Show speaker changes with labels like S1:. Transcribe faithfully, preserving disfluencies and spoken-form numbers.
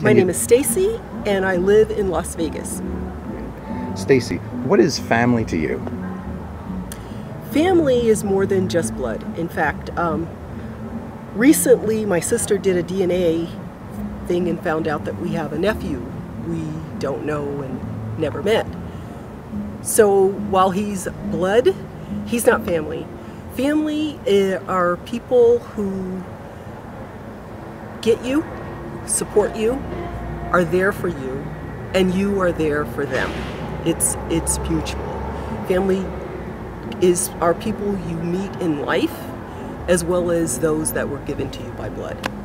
S1: My name is Stacey, and I live in Las Vegas.
S2: Stacey, what is family to you?
S1: Family is more than just blood. In fact, um, recently my sister did a D N A thing and found out that we have a nephew we don't know and never met. So while he's blood, he's not family. Family are people who get you, support you, are there for you, and you are there for them. It's it's mutual. Family is are people you meet in life, as well as those that were given to you by blood.